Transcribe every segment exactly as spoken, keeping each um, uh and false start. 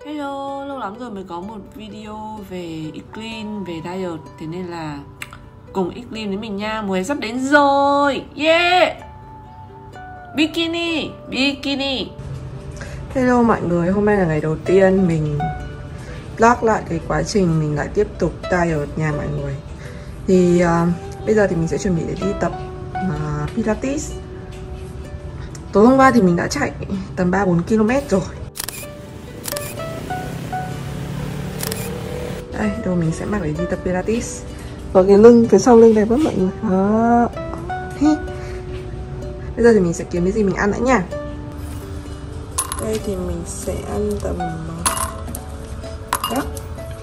Hello, lâu lắm rồi mới có một video về Eclean, về diet. Thế nên là cùng Eclean với mình nha. Mùa hè sắp đến rồi. Yeah! Bikini, bikini. Hello mọi người, hôm nay là ngày đầu tiên mình vlog lại cái quá trình mình lại tiếp tục diet nha mọi người. Thì uh, bây giờ thì mình sẽ chuẩn bị để đi tập uh, Pilates. Tối hôm qua thì mình đã chạy tầm ba bốn ki lô mét rồi. Đây, đồ mình sẽ mặc để đi tập Pilates. Và cái lưng, cái sau lưng đẹp lắm mọi người. Đó. Bây giờ thì mình sẽ kiếm cái gì mình ăn đã nha. Đây thì mình sẽ ăn tầm đó.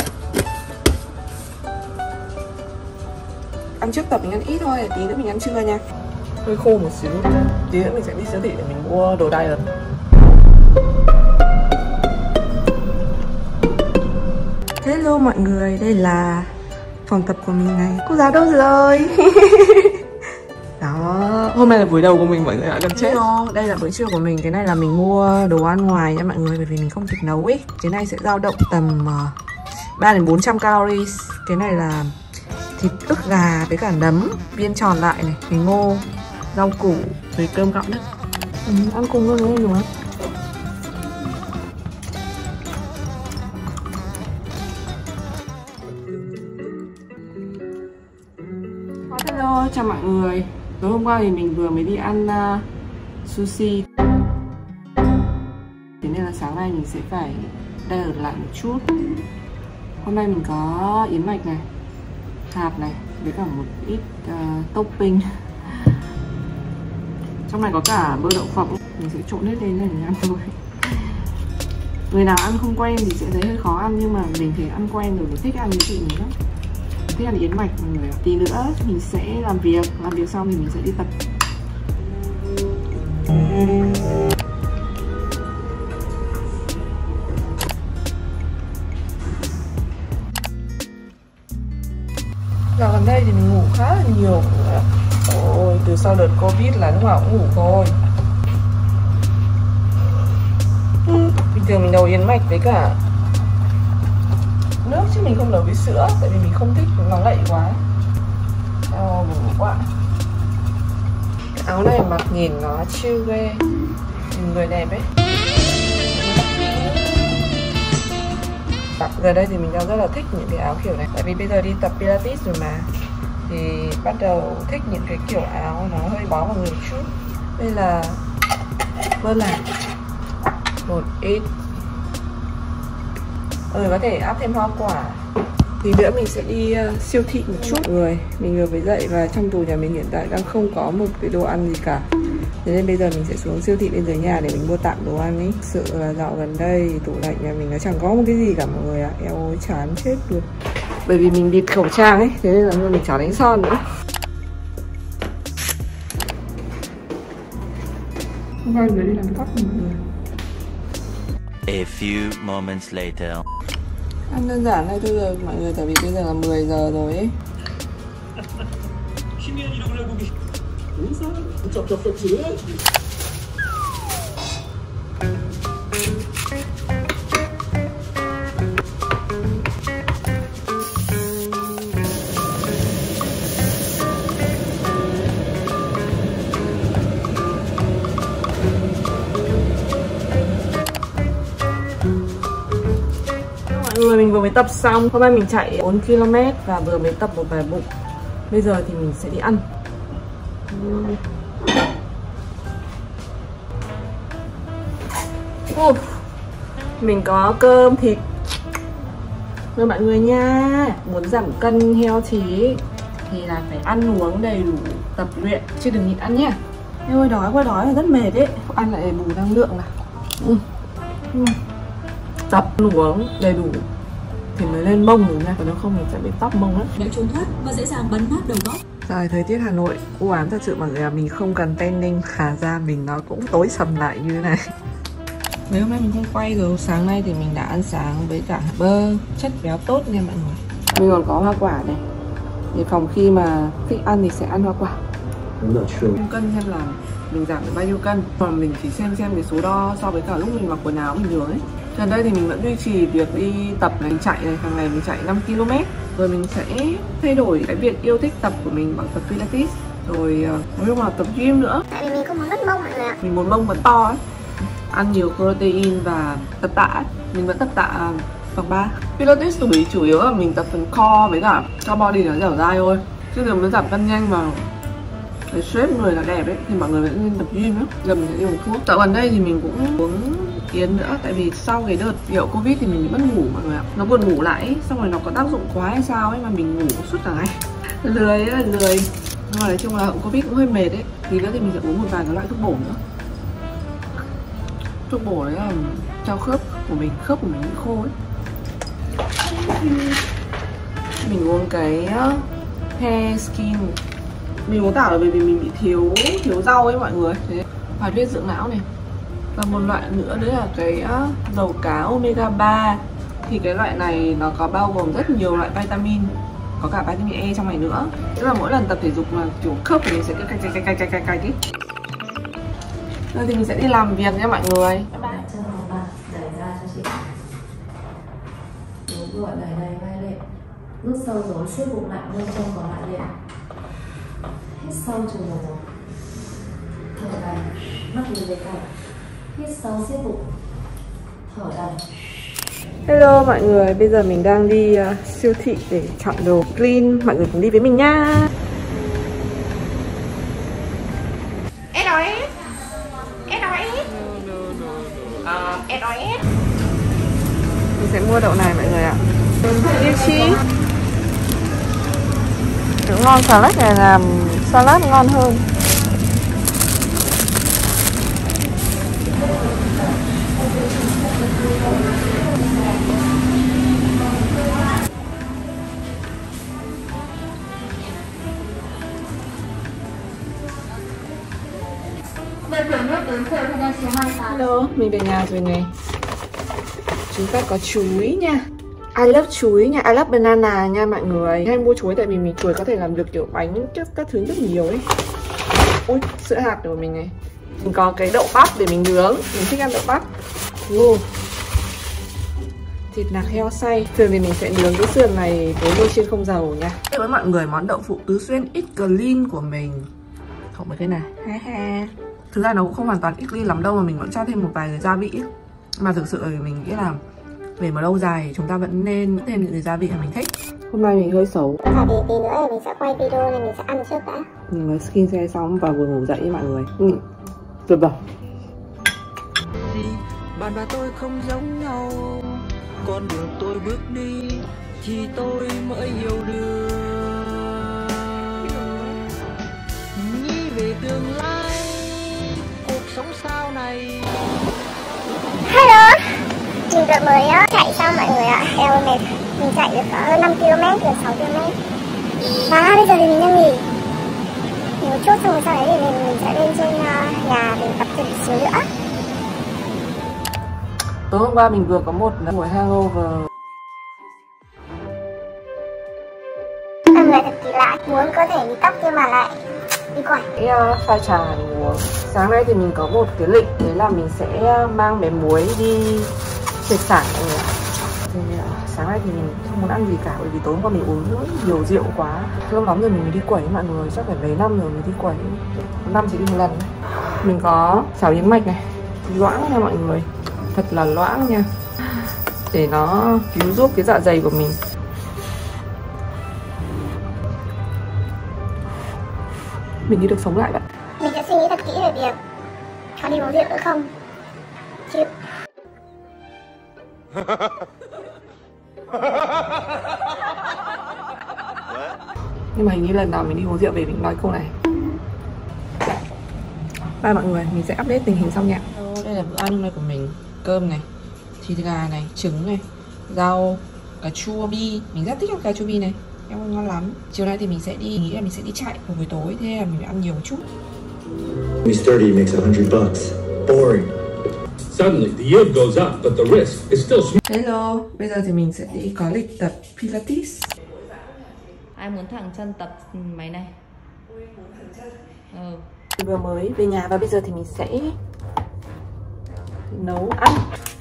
Ăn trước tập mình ăn ít thôi, tí nữa mình ăn trưa nha. Hơi khô một xíu. Tí nữa mình sẽ đi siêu thị để mình mua đồ diet. Hello mọi người, đây là phòng tập của mình này. Cô giáo đâu rồi? Đó, hôm nay là buổi đầu của mình mọi người ạ, gần chết. Đây là bữa trưa của mình, cái này là mình mua đồ ăn ngoài nha mọi người, bởi vì mình không kịp nấu ấy. Cái này sẽ dao động tầm uh, ba đến bốn trăm calories. Cái này là thịt ức gà với cả nấm viên tròn lại này, cái ngô, rau củ với cơm gạo đất. Ừ, ăn cùng luôn với em đúng không? Hello, chào mọi người. Tối hôm qua thì mình vừa mới đi ăn uh, sushi. Thế nên là sáng nay mình sẽ phải diet lại một chút. Hôm nay mình có yến mạch này, hạt này, với cả một ít uh, topping. Trong này có cả bơ đậu phộng. Mình sẽ trộn hết lên để mình ăn thôi. Người nào ăn không quen thì sẽ thấy hơi khó ăn, nhưng mà mình thì ăn quen rồi, mình thích ăn với chị mình lắm. Thích ăn yến mạch mọi người. Tí nữa mình sẽ làm việc, làm việc xong thì mình sẽ đi tập. Dạo gần đây thì mình ngủ khá là nhiều. Ôi, từ sau đợt Covid là lúc nào cũng ngủ thôi. Bình thường mình nấu yến mạch với cả nước chứ mình không nấu với sữa, tại vì mình không thích nó ngậy quá. Ồ, mình ngủ quá. Cái áo này mặc nhìn nó chill ghê, nhìn người đẹp ấy. Giờ đây thì mình đang rất là thích những cái áo kiểu này, tại vì bây giờ đi tập Pilates rồi mà, thì bắt đầu thích những cái kiểu áo nó hơi bó vào người một chút. Đây là bơ lạc, một ít. Ừ, có thể áp thêm hoa quả. Thì nữa mình sẽ đi uh, siêu thị một chút người. Mình vừa mới dậy và trong tủ nhà mình hiện tại đang không có một cái đồ ăn gì cả. Thế nên bây giờ mình sẽ xuống siêu thị bên dưới nhà để mình mua tạm đồ ăn ấy. Thực sự là dạo gần đây tủ lạnh nhà mình nó chẳng có một cái gì cả mọi người ạ. Eo ơi, chán chết được. Bởi vì mình bịt khẩu trang ấy, thế nên là mình chả đánh son nữa. Hôm qua người đi làm tóc mọi người. A few moments later. Ăn đơn giản này thôi rồi mọi người, tại vì bây giờ là mười giờ rồi ấy. Người mình vừa mới tập xong. Hôm nay mình chạy bốn ki lô mét và vừa mới tập một bài bụng. Bây giờ thì mình sẽ đi ăn. uh, Mình có cơm thịt. Mời mọi người nha. Muốn giảm cân healthy thì là phải ăn uống đầy đủ, tập luyện, chứ đừng nhịn ăn nhá. Ôi ơi, đói quá, đói là rất mệt ấy. Ăn lại bù năng lượng nào. ừ. Ừ. Tập uống đầy đủ thì mới lên mông rồi nha, còn nếu không mình sẽ bị tóc mông á. Nếu trốn thoát và dễ dàng bắn nát đầu góc. Rồi, thời tiết Hà Nội u ám thật sự mọi người, là mình không cần tanning, khả ra mình nó cũng tối sầm lại như thế này. Mấy hôm nay mình không quay rồi, sáng nay thì mình đã ăn sáng với cả bơ, chất béo tốt nha mọi người. Mình còn có hoa quả này, để phòng khi mà thích ăn thì sẽ ăn hoa quả. Cân xem là mình giảm được bao nhiêu cân. Còn mình chỉ xem xem cái số đo so với cả lúc mình mặc quần áo bình thường ấy. Gần đây thì mình vẫn duy trì việc đi tập này, chạy này, hàng ngày mình chạy năm ki lô mét. Rồi mình sẽ thay đổi cái việc yêu thích tập của mình bằng tập Pilates. Rồi nói chung là tập gym nữa. Tại vì mình cũng muốn mất mông mọi người ạ. Mình muốn mông vẫn to ấy. Ăn nhiều protein và tập tạ ấy. Mình vẫn tập tạ vòng ba. Pilates tụi chủ yếu là mình tập phần core với cả cho body nó dẻo dai thôi. Chứ nếu muốn giảm cân nhanh và cái shape người là đẹp ấy thì mọi người vẫn nên tập gym á. Giờ mình sẽ dùng thuốc. Dạo gần đây thì mình cũng uống yến nữa. Tại vì sau cái đợt hiệu Covid thì mình bị mất ngủ mọi người ạ. Nó buồn ngủ lại ấy. Xong rồi nó có tác dụng quá hay sao ấy mà mình ngủ suốt cả ngày. Lười ấy, lười. Nhưng mà nói chung là hậu Covid cũng hơi mệt ấy. Thì nữa thì mình sẽ uống một vài cái loại thuốc bổ nữa. Thuốc bổ đấy là cho khớp của mình, khớp của mình bị khô ấy. Mình uống cái hair skin. Mình uống tảo là bởi vì mình bị thiếu thiếu rau ấy mọi người. Thế hoạt huyết dưỡng não này. Và một loại nữa đấy là cái dầu cá omega ba. Thì cái loại này nó có bao gồm rất nhiều loại vitamin, có cả vitamin E trong này nữa. Tức là mỗi lần tập thể dục mà kiểu khớp của mình sẽ cứ cạch cạch cạch cạch cạch cạch ấy. Rồi thì mình sẽ đi làm việc nha mọi người. Bye bye. Chân hồng mặt đẩy ra cho chị. Đúng rồi, đẩy đẩy vai lên. Rút sâu rồi, siết bụng lại, nâng chân còn lại lên. Hít sâu cho nhiều rồi. Thở đầy, mắt nhìn về cạnh. Hít sâu, siết bụng. Thở đầy. Hello mọi người, bây giờ mình đang đi uh, siêu thị để chọn đồ clean. Mọi người cùng đi với mình nha. ét o ét ét o ét uh, ét o ét. Mình sẽ mua đậu này mọi người ạ. Liêu chi. Đúng ngon, salad này làm salad ngon hơn. Hello, mình về nhà rồi này. Chúng ta có chuối nha. I love chuối nha, I love banana nha mọi người. Hay mua chuối tại vì mình chuối có thể làm được kiểu bánh các, các thứ rất nhiều ấy. Ui, sữa hạt của mình này. Mình có cái đậu bắp để mình nướng. Mình thích ăn đậu bắp. Wow. Thịt nạc heo xay. Thường thì mình sẽ nướng cái sườn này với nồi chiên không dầu nha. Đây với mọi người món đậu phụ tứ xuyên ít clean của mình. Không mấy cái này. Ha ha. Thực ra nó cũng không hoàn toàn ít clean lắm đâu mà mình vẫn cho thêm một vài cái gia vị ấy. Mà thực sự là mình nghĩ là để mà lâu dài chúng ta vẫn nên thêm những cái gia vị mà mình thích. Hôm nay mình hơi xấu. Tại vì tí nữa thì mình sẽ quay video nên mình sẽ ăn trước đã. Mình mới skin care xong và vừa ngủ dậy với mọi người. Ừ. Tuyệt vời. Bạn và tôi không giống nhau, con đường tôi bước đi thì tôi mới hiểu được. Nghĩ về tương lai, cuộc sống sau này. Hello, mình vừa mới chạy xong mọi người ạ. Eo mệt, mình chạy được hơn năm ki lô mét, được sáu ki lô mét. Và bây giờ thì mình đang nghỉ. Mình một chút xong rồi sau đấy thì mình, mình sẽ lên trên nhà để tập thể một xíu nữa. Tối hôm qua mình vừa có một buổi hangover. Mọi người thật kỳ lạ, muốn cơ thể đi tóc nhưng mà lại đi quẩy. Cái uh, pha trà này mình uống. Sáng nay thì mình có một cái lịch, đấy là mình sẽ mang bé muối đi triệt sản mọi người. Thì, uh, sáng nay thì mình không muốn ăn gì cả bởi vì tối hôm qua mình uống nhiều rượu quá. Lâu lắm rồi mình mới đi quẩy mọi người, chắc phải mấy năm rồi mới đi quẩy. Năm chỉ đi một lần. Mình có cháo yến mạch này, loãng nha mọi người. Thật là loãng nha. Để nó cứu giúp cái dạ dày của mình. Mình như được sống lại vậy. Mình sẽ suy nghĩ thật kỹ về việc có đi uống rượu nữa không. Chịu. Nhưng mà hình như lần nào mình đi uống rượu về mình nói câu này. Bye mọi người, mình sẽ update tình hình sau nha. Đây là bữa ăn hôm nay của mình. Cơm này, thịt gà này, trứng này, rau, cà chua bi. Mình rất thích ăn cà chua bi này, em ngon lắm. Chiều nay thì mình sẽ đi, nghĩ là mình sẽ đi chạy vào buổi tối. Thế là mình phải ăn nhiều một chút. He's thirty makes a hundred bucks. Boring. Suddenly, the yield goes up, but the risk is still small. Hello, bây giờ thì mình sẽ đi có lịch tập Pilates. Ai muốn thẳng chân tập máy này? Ui, muốn thẳng chân. Ừ. Vừa mới về nhà và bây giờ thì mình sẽ nấu ăn.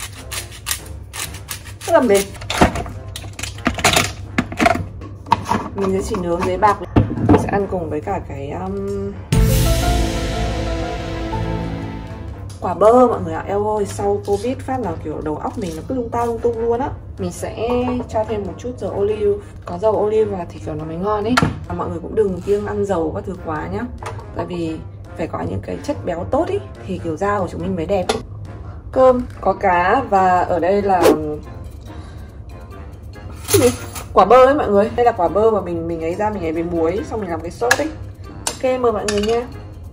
Rất là mệt. Mình sẽ chỉ nướng giấy bạc. Mình sẽ ăn cùng với cả cái um... quả bơ mọi người ạ. Eo ơi, sau Covid phát là kiểu đầu óc mình nó cứ lung ta lung tung luôn á. Mình sẽ cho thêm một chút dầu ô liu. Có dầu ô liu vào thì kiểu nó mới ngon ấy. Và mọi người cũng đừng kiêng ăn dầu các thứ quá nhá. Tại vì phải có những cái chất béo tốt ý thì kiểu da của chúng mình mới đẹp. Cơm, có cá và ở đây là quả bơ ấy mọi người. Đây là quả bơ mà mình mình ấy ra mình ấy với muối xong mình làm cái sốt ấy. Ok, mời mọi người nha.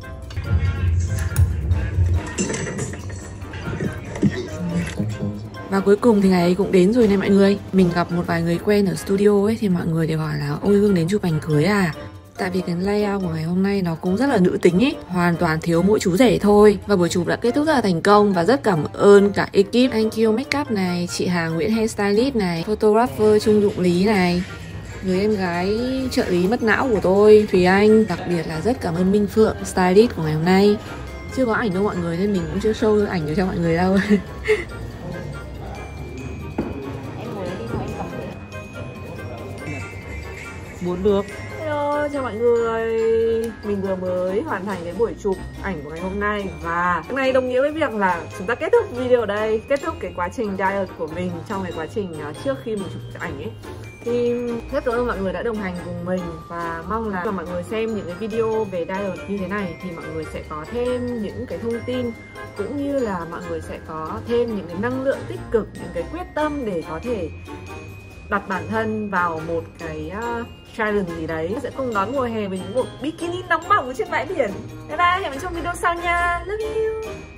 Và cuối cùng thì ngày ấy cũng đến rồi này mọi người. Mình gặp một vài người quen ở studio ấy thì mọi người đều hỏi là ôi Hương đến chụp ảnh cưới à. Tại vì cái layout của ngày hôm nay nó cũng rất là nữ tính ấy, hoàn toàn thiếu mỗi chú rể thôi. Và buổi chụp đã kết thúc rất là thành công và rất cảm ơn cả ekip Thank You Makeup này, chị Hà Nguyễn Hairstylist này, photographer Trung Dụng Lý này, người em gái trợ lý mất não của tôi Thùy Anh. Đặc biệt là rất cảm ơn Minh Phượng, stylist của ngày hôm nay. Chưa có ảnh đâu mọi người nên mình cũng chưa show ảnh được cho mọi người đâu. Muốn được. Hello, chào mọi người. Mình vừa mới hoàn thành cái buổi chụp ảnh của ngày hôm nay. và cái này đồng nghĩa với việc là chúng ta kết thúc video ở đây, kết thúc cái quá trình diet của mình trong cái quá trình uh, trước khi mình chụp ảnh ấy. Thì rất cảm ơn mọi người đã đồng hành cùng mình và mong là mọi người xem những cái video về diet như thế này thì mọi người sẽ có thêm những cái thông tin cũng như là mọi người sẽ có thêm những cái năng lượng tích cực, những cái quyết tâm để có thể đặt bản thân vào một cái uh, challenge gì đấy. Sẽ cùng đón mùa hè với những bộ bikini nóng bỏng trên bãi biển. Bye bye, hẹn gặp trong video sau nha. Love you.